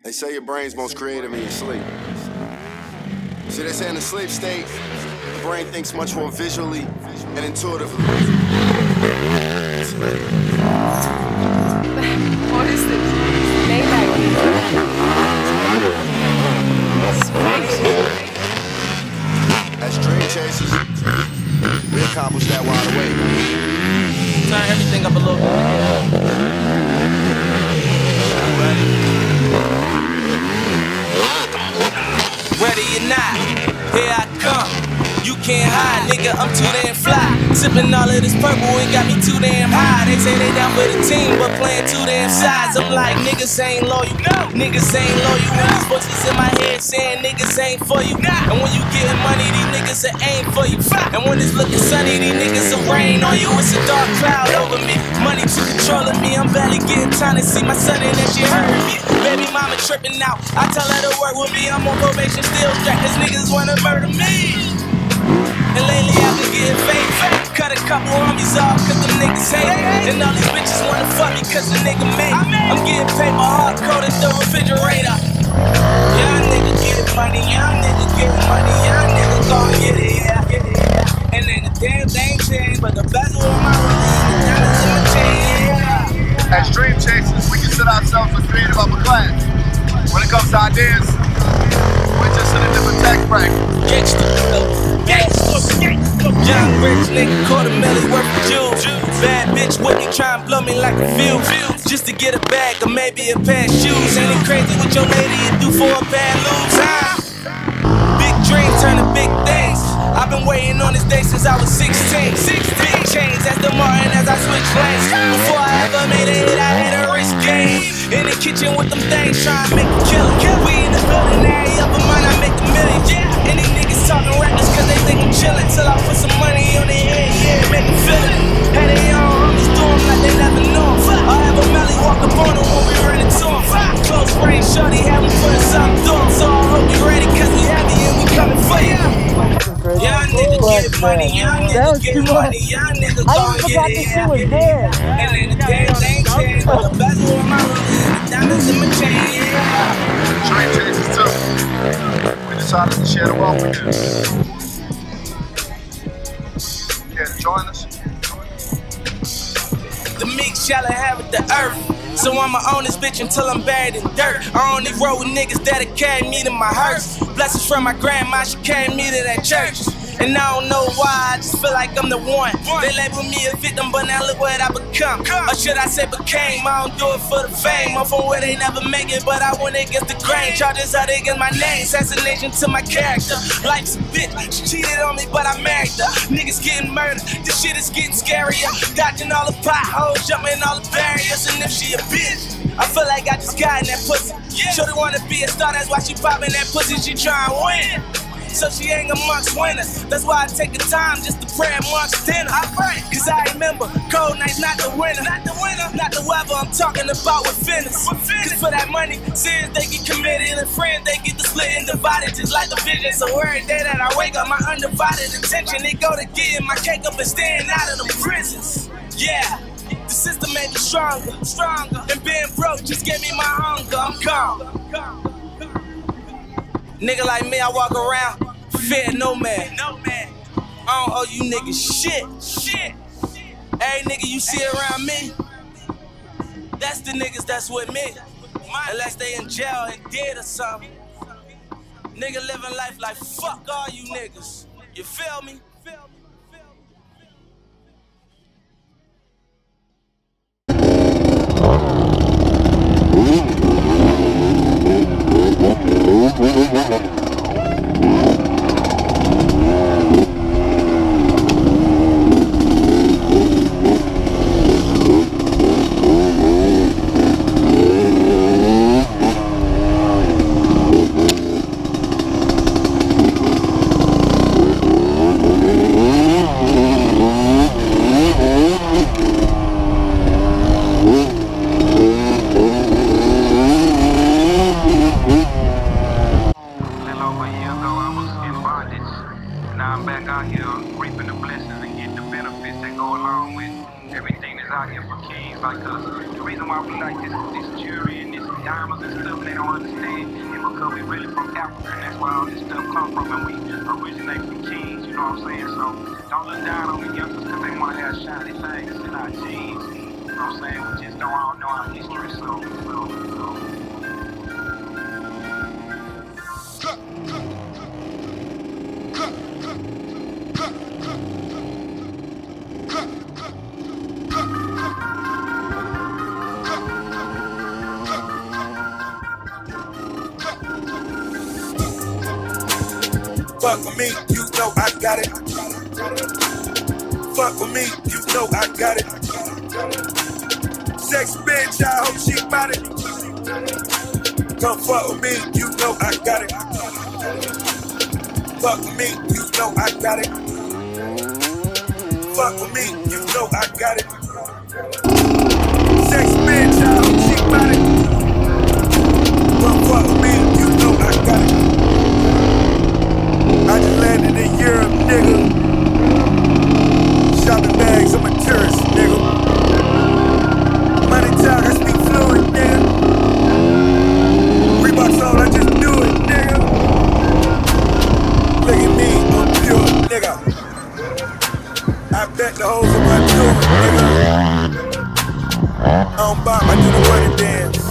They say your brain's most creative in your sleep. See, they say in the sleep state, the brain thinks much more visually and intuitively. What is this? Maybach music. As dream chasers, we accomplish that wide awake. Turn everything up a little bit. Ready or not, here I come. You can't hide, nigga, I'm too damn fly. Sipping all of this purple, it got me too damn high. They say they down for the team, but playing too damn sides. I'm like, niggas ain't loyal, niggas ain't loyal. When these voices in my head saying niggas ain't for you. And when you getting money, these niggas will aim for you. And when it's looking sunny, these niggas will rain on you. It's a dark cloud over me, money too controlling me. I'm barely getting time to see my son and that shit hurt me. Baby mama tripping out, I tell her to work with me. I'm on probation, still strapped, cause niggas wanna murder me. And lately I've been getting fake. Cut a couple homies off cause them niggas hate. And all these bitches wanna fuck me cause the nigga made. I'm getting paper hard coded the refrigerator. Young nigga getting money, young nigga getting money, young nigga gon' get it, yeah. And then the damn thing changed, but the bezel on my ring, the diamonds in my chain, yeah. As dream chasers, we consider ourselves a creative upper class. When it comes to ideas, we're just in a different tax bracket. Young rich nigga, $250,000 worth of jewels. Bad bitch with me, try and blow me like a fuse. Just to get a bag or maybe a pair of shoes. Ain't it crazy what your lady you do for a bad lose, huh? Big dreams turn to big things. I've been waiting on this day since I was 16. Big chains as the Martin as I switch lanes. Before I ever made a hit, I had a risk game. In the kitchen with them things, trying to make a killer. We in the building, area up a mine, I make a million. And these niggas talking reckless cause they think I'm chillin'. Till I put some money on their head, yeah, make them feel it. Had they own homies do them like they never know. I have a Melly walk up on them when we run into them. Close range, shorty, have them putting something through them. So I hope you ready cause we heavy and we coming for you. Young nigga get money, young nigga get money, young nigga gon' get it, yeah. And then the damn thing changed, but the bezel on my ring, the diamonds in my chain, yeah. Dream chasers too. We decided to share the wealth with you. Care to join us? The meek shall inherit the earth. So I'ma own this bitch until I'm buried in dirt. I only roll with niggas that'll carry me to my hearse. Blessings from my grandma, she carried me to that church. And I don't know why, I just feel like I'm the one. They label me a victim, but now look what I become. Or should I say became, I don't do it for the fame. I'm from where they never make it, but I went against the grain. Charges out against my name, assassination to my character. Life's a bitch, she cheated on me, but I married her. Niggas getting murdered, this shit is getting scarier. Dodging all the potholes, jumping all the barriers. And if she a bitch, I feel like I just got in that pussy. Shorty wanna be a star, that's why she poppin' that pussy, she try and win. So she ain't amongst winners. That's why I take the time just to pray amongst dinner. I pray, cause I remember cold nights, not the winter. Not the winter, not the weather, I'm talking about with fitness. Cause for that money, sins they get committed, and friends they get the split and divided just like the vision. So every day that I wake up, my undivided attention, it go to getting my cake up and staying out of the prisons. Yeah. The system made me stronger. And being broke just gave me my hunger. I'm gone. Nigga like me, I walk around, fear no man. I don't owe you niggas shit. Every nigga you see around me, that's the niggas that's with me. Unless they in jail and dead or something. Nigga living life like fuck all you niggas. You feel me? Now I'm back out here reaping the blessings and getting the benefits that go along with everything that's out here for kings like us. The reason why we like this jewelry and this diamonds and stuff, they don't understand. And because we really from Africa, and that's where all this stuff come from, and we originate from kings, you know what I'm saying? So don't look down on the youngsters because they want to have shiny things in our genes. You know what I'm saying? We just don't all know our history, so. Fuck with me, you know I got it. Fuck with me, you know I got it. Sex bitch, I hope she bout it. Come fuck with me, you know I got it. Fuck with me, you know I got it. Fuck with me, you know I got it. Sex bitch, I hope she bout it. Come fuck with me, you know I got it. I just landed in Europe, nigga. Shopping bags, I'm a tourist, nigga. Money talk, I speak fluent, nigga. Reeboks on, I just do it, nigga. Look at me, I'm pure, nigga. I bet the hoes in my jewelry, nigga. I don't bop, I do the running dance.